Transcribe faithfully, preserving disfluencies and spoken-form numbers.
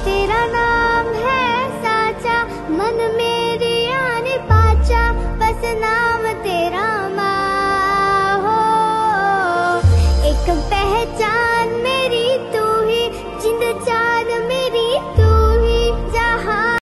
तेरा नाम है साचा, मन मेरी आने पाचा, बस नाम तेरा माँ हो। एक पहचान